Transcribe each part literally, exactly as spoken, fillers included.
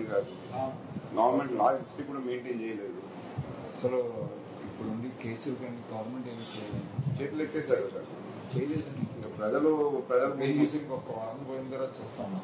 కాదు. Government law history కూడా maintain చేయలేదు. అసలు ఇప్పుడు ఉండి కేసులు కానీ గవర్నమెంట్ ఏమి చేయలేదు, చేతులు ఎత్తేసారు సార్. చేయలేదండి. ఇంకా ప్రజలు ప్రజలు రిజిస్ట్రేషన్ ఒక వారం పోయిన తర్వాత చూస్తాను.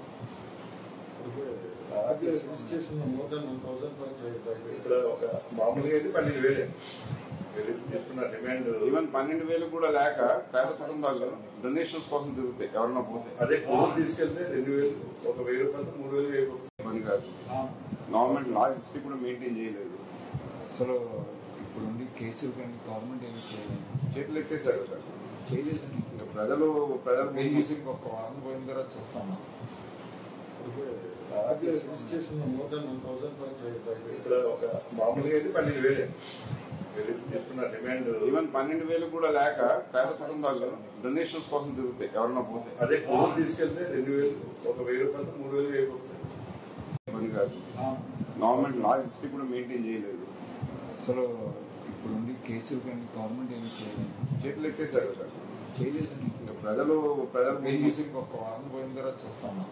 Registration more than one thousand ఇక్కడ ఒక మామూలుగా అయితే పన్నెండు వేలే తీసుకున్న డిమాండ్. ఈవెన్ పన్నెండు వేలు కూడా లేక పేద కుటుంబాలు డొనేషన్స్ కోసం తిరుగుతాయి ఎవరన్నా పోతే. అదే కోర్టు తీసుకెళ్తే రెండు వేలు ఒక వెయ్యి రూపాయలు మూడు వేలు అయిపోతుంది. పని కాదు. గవర్నమెంట్ లా హిస్టరీ కూడా మెయింటైన్ చేయలేదు. అసలు ఇప్పుడు ఉండి కేసులు కానీ గవర్నమెంట్ ఏమి చేయలేదు, చేతులు ఎత్తేసారు సార్. చేయలేదండి. ఇంకా ప్రజలు ప్రజలు రిజిస్ట్రేషన్ ఒక వారం పోయిన తర్వాత చూస్తాను. Registration more than one thousand ఇక్కడ ఒక మామూలుగా అయితే పన్నెండు వేలే తీసుకున్న డిమాండ్. ఈవెన్ పన్నెండు వేలు కూడా లేక పేద కుటుంబాలు డొనేషన్స్ కోసం తిరుగుతాయి ఎవరన్నా పోతే. అదే కోర్టు తీసుకెళ్తే రెండు వేలు ఒక వెయ్యి రూపాయలు మూడు వేలు అయిపోతుంది. పని కాదు. గవర్నమెంట్ లా హిస్టరీ కూడా మెయింటైన్ చేయలేదు. అసలు ఇప్పుడు ఉండి కేసులు కానీ గవర్నమెంట్ ఏమి చేయలేదు, చేతులు ఎత్తేసారు సార్. చేయలేదండి. ఇంకా ప్రజలు ప్రజలు రిజిస్ట్రేషన్ ఒక వారం పోయిన తర్వాత చూస్తాను.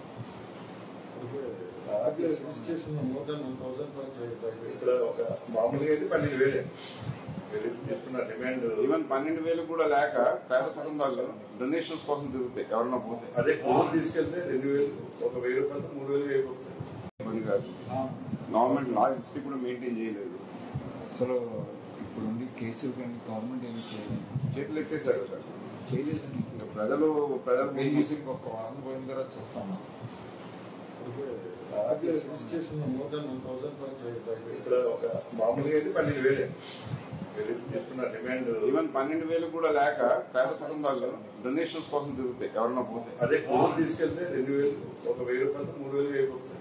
Registration more than one thousand ఇక్కడ ఒక మామూలుగా అయితే పన్నెండు వేలే తీసుకున్న డిమాండ్. ఈవెన్ పన్నెండు వేలు కూడా లేక పేద కుటుంబాలు డొనేషన్స్ కోసం తిరుగుతాయి ఎవరన్నా పోతే. అదే కోర్టు తీసుకెళ్తే రెండు వేలు ఒక వెయ్యి రూపాయలు మూడు వేలు అయిపోతుంది. పని కాదు. గవర్నమెంట్ లా హిస్టరీ కూడా మెయింటైన్ చేయలేదు. అసలు ఇప్పుడు ఉండి కేసులు కానీ గవర్నమెంట్ ఏమి చేయలేదు, చేతులు ఎత్తేసారు సార్. చేయలేదండి. ఇంకా ప్రజలు ప్రజలు రిజిస్ట్రేషన్ ఒక వారం పోయిన తర్వాత చూస్తాను. Registration more than one thousand ఇక్కడ ఒక మామూలుగా అయితే పన్నెండు వేలే తీసుకున్న డిమాండ్. ఈవెన్ పన్నెండు వేలు కూడా లేక పేద కుటుంబాలు డొనేషన్స్ కోసం తిరుగుతాయి ఎవరన్నా పోతే. అదే కోర్టు తీసుకెళ్తే రెండు వేలు ఒక వెయ్యి రూపాయలు మూడు వేలు అయిపోతుంది.